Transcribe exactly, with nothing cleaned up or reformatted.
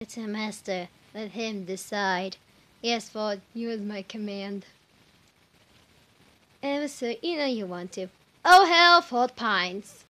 It's a master. Let him decide. Yes, Ford, use my command. And so you know you want to. Oh hell, Ford Pines.